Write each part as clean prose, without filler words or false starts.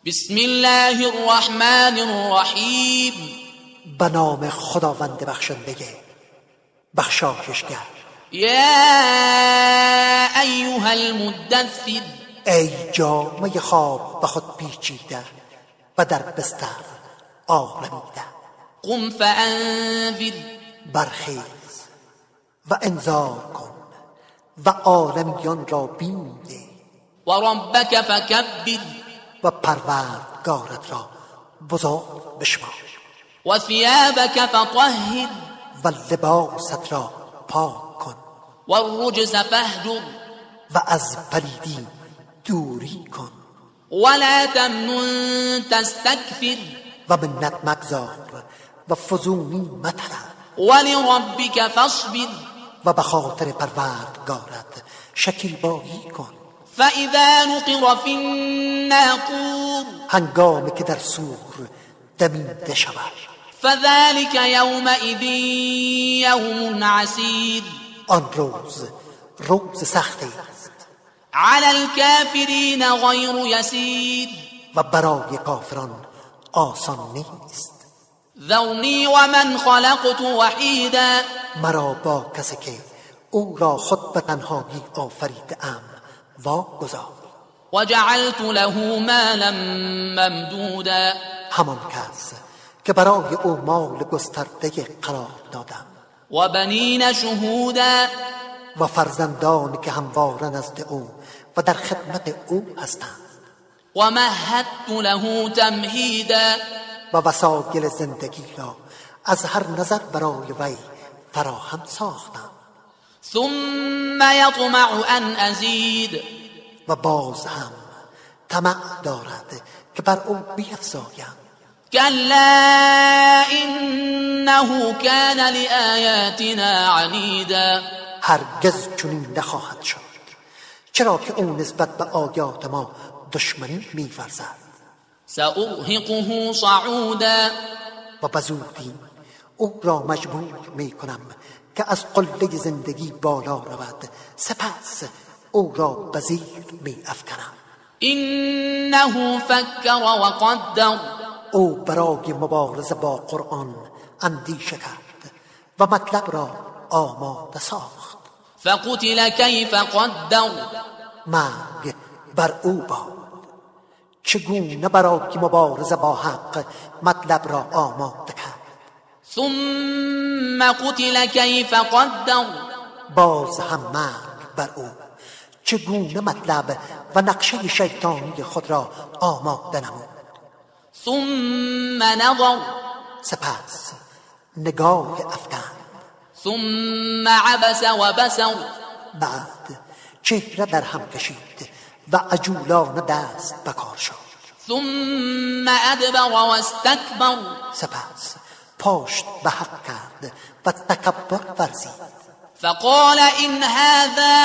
بسم الله الرحمن الرحیم. به نام خداوند بخشنده بخشایشگر. یا ایها المدثر، ای جامه خواب به خود پیچیده و در بستر آرمیده. قم فانذر، برخیز و انذار کن و عالمیان را بیم ده. و ربک فکبر، و پروردگارت را بزرگ بشمار. و ثیابک فطهر، و لباست را پاک کن. و الرجز فاهجر، و از پلیدی دوری کن. ولا تمنن تستکثر، و منت مگذار و فزونی مطلب. ولربک فاصبر، و به خاطر پروردگارت شکیبایی کن. فاذا نقر فی الناقور، هنگامی که در سور دمیده شود. فذلك یومئذ یوم عسیر، آن روز سختی است علی الکافرین غیر یسیر، و برای کافران آسان نیست. ذرنی و من خلقت وحیدا، مرا با کسی که او را خود به تنهایی آفریده‌ام واگذار. و جعلت له مالا ممدودا، همان کس که برای او مال گسترده قرار دادم. و بنین شهودا، و فرزندانی که همواره نزد او و در خدمت او هستند. و مهدت له تمهیدا، و وسایل زندگی را از هر نظر برای وی فراهم ساختم. ثم یطمع ان ازید، و باز هم طمع دارد که بر او بیفزایم. کلا انه کان لآیاتنا عنیدا، هرگز چنین نخواهد شد، چرا که او نسبت به آیات ما دشمنی می‌ورزد. سأرهقه صعودا، و بزودی او را مجبور می‌کنم که از قله زندگی بالا رود، سپس او را به زیر می‌افکنم. انه فکر و قدر، او برای مبارزه با قرآن اندیشه کرد و مطلب را آماده ساخت. فقتل کیف قدر، مرگ بر او باد، چگونه برای مبارزه با حق مطلب را آماده کرد. ثم قتل کیف قدر، باز هم مرگ بر او، چگونه مطلب و نقشه شیطانی خود را آماده نمود. ثم نظر، سپس نگاه افکند. ثم عبس و بسر، بعد چهره در هم کشید و عجولانه دست بکار شد. ثم ادبر و استکبر، سپس پشت به حق کرد و تکبر ورزید. فقال ان هذا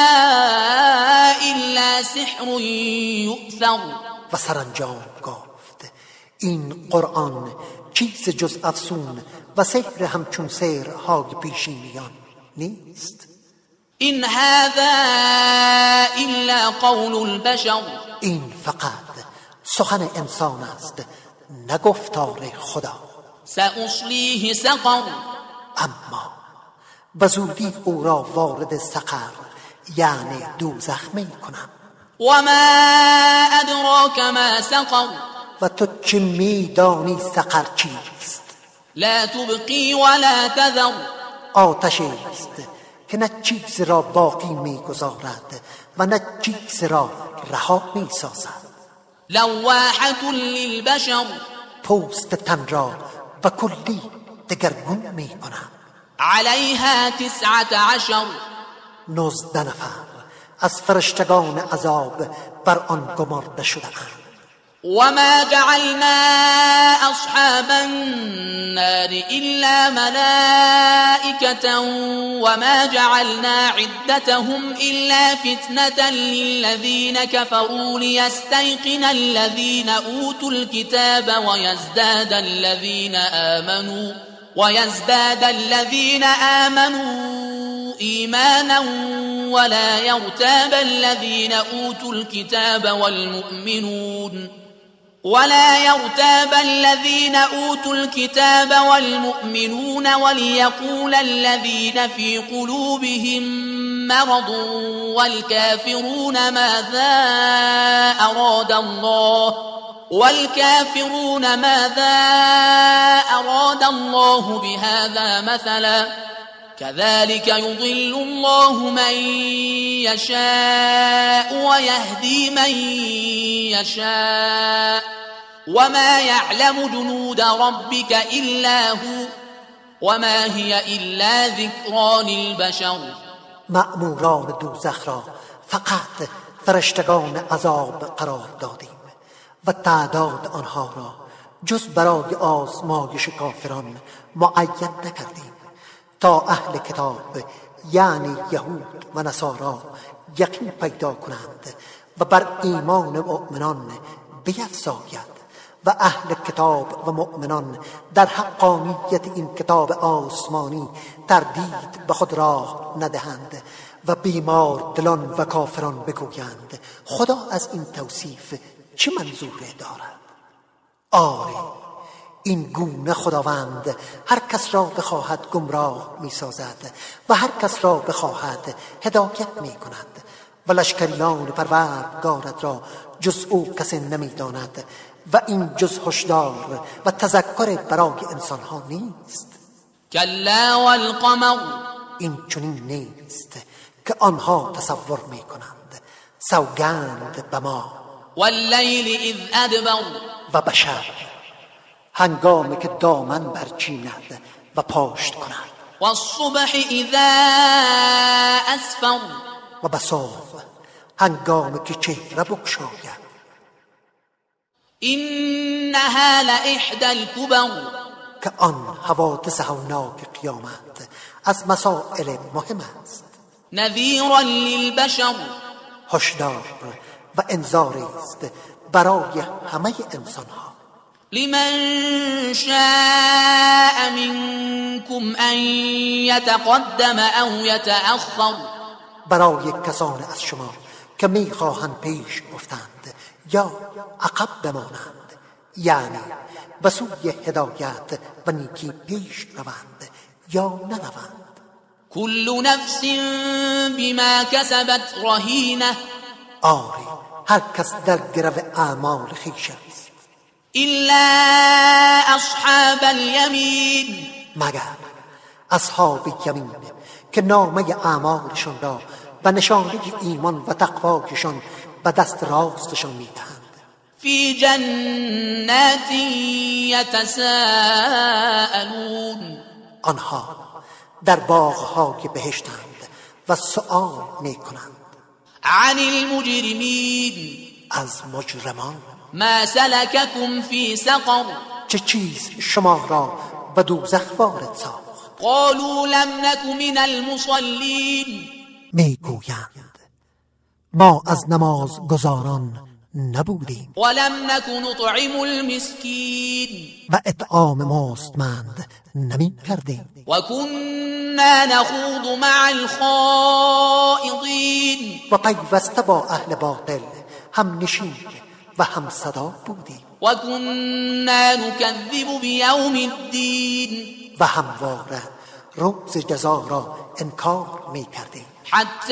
الا سحر یؤثر، و سرانجام گفت این قرآن چیز جز افسون و سحر همچون سحرهای پیشینیان نیست. این هذا الا قول البشر، این فقط سخن انسان است، نه گفتار خدا. سأصلیه سقر، اما به زودی او را وارد سقر یعنی دوزخ می کنم. و ما ادراک ما سقر، و تو چه می دانی سقر چیست؟ لا تبقی ولا تذر، آتشی است که نه چیز را باقی می گذارد و نه چیز را رها می سازد. لواحة للبشر، پوست تن را به کلی دگرگون می کنم. علیها 19، 19 نفر از فرشتگان عذاب بر آن گمارده شده اند. وما جعلنا اصحاب النار الا ملائكة وما جعلنا عدتهم الا فتنة للذين كفروا ليستيقن الذين اوتوا الكتاب ويزداد الذين آمنوا إيمانا ولا يرتاب الذين أوتوا الكتاب والمؤمنون ولا يرتاب الذين أوتوا الكتاب والمؤمنون وليقول الذين في قلوبهم مرض والكافرون ماذا أراد الله بهذا مثلا كذلك يضل الله من يشاء ويهدي من يشاء وما يعلم جنود ربك إلا هو وما هي إلا ذكرى للبشر. مأموران دوزخ را فقط فرشتگان عذاب قرار دادیم و تعداد آنها را جز برای آزمایش کافران معین نکردیم تا اهل کتاب یعنی یهود و نصارا یقین پیدا کنند و بر ایمان مؤمنان بیفزاید و اهل کتاب و مؤمنان در حقانیت این کتاب آسمانی تردید به خود راه ندهند و بیمار دلان و کافران بگویند خدا از این توصیف چه منظوره دارد؟ آری این گونه خداوند هر کس را بخواهد گمراه می سازد و هر کس را بخواهد هدایت می کند و لشکریان پروردگارت را جز او کسی نمی داند و این جز هشدار و تذکر برای انسان ها نیست. کلا والقمر، این چنین نیست که آنها تصور می کنند. سوگند به ما. واللیل اذ ادبر، و بشر هنگامی که دامن برچیند و پاشت کند. والصبح اذا اسفر، و به صبح هنگامی که چهره بگشاید. انها لاحدى الكبر، که آن حوادث هولناک قیامت از مسائل مهم است. نذیرا للبشر، هشدار و انذاری است برای همه انسان ها. لمن شاء منكم ان يتقدم او يتأخر، برای کسان از شما که میخواهند پیش افتند یا عقب بمانند، یعنی به سوی هدایت و نیکی پیش روند یا نروند. كل نفس بما كسبت رهینه، آری هر کس در گرو اعمال خویش است. الا اصحاب الیمین، مگر اصحاب یمین که نامه اعمالشان را به نشانه ایمان و تقوایشان به دست راستشان میدهند. فی جنات یتساءلون، آنها در باغ‌های بهشتند و سؤال میکنند. عن المجرمین، از مجرمان. ما سلککم فی سقر، چه چیز شما را به دوزخ وارد ساخت؟ قالوا لم نک من المصلین، میگویند ما از نماز گزاران نبودیم ولم نک نطعم المسکین، و اطعام مستمند نمی کردیم و كنا نخوض مع الخائضین، و پیوسته با اهل باطل هم نشین و هم صدا بودیم و كنا نکذب بیوم الدین، و همواره روز جزا را انکار می کردیم حتی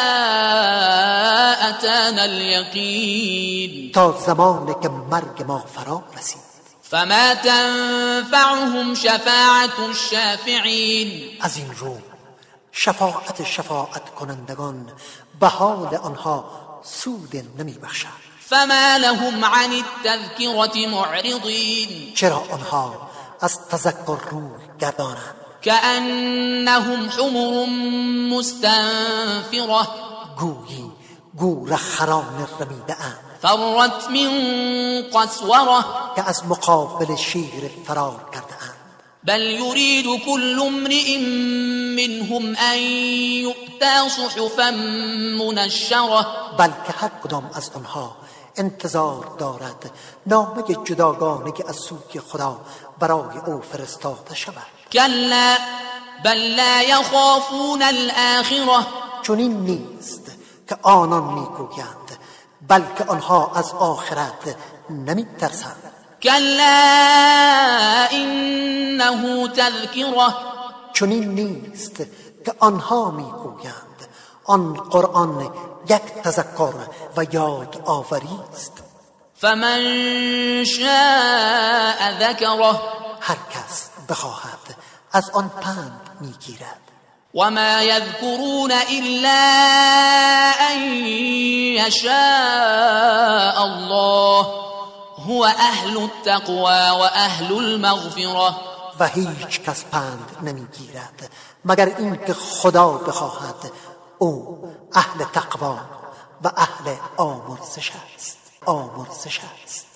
اتانا الیقین، تا زمانی که مرگ ما فرا رسید. فما تنفعهم شفاعت الشافعین، از این رو شفاعت کنندگان به حال آنها سود نمی بخشد. فما لهم عن التذکرة معرضین، چرا آنها از تذکر روی گردانند؟ كأنهم حمر مستنفرة، گویی گور خران رمیده اند فرت من قسوره، که از مقابل شیر فرار کرده اند. بل يريد كل امرئ منهم ان يؤتى صحفا منشره، بلکه هر کدام از آنها انتظار دارد نامه جداگانه که از سوی خدا برای او فرستاده شود. كلا بل لا يخافون الآخرة، چنین نیست که آنان میگویند بلکه آنها از آخرت نمی ترسد. كلا إنه تذكرة چنین نیست که آنها میگویند آن قرآن یک تذکر و یاد آوری است. فمن شاء ذكره هر کس بخواهد از آن پند میگیرد. وما يذكرون إلا أن يشاء الله هو أهل التقوى وأهل المغفرة. و هیچ کس پند نمیگیرد مگر اینکه خدا بخواهد. او اهل تقوا و اهل آمرزش است.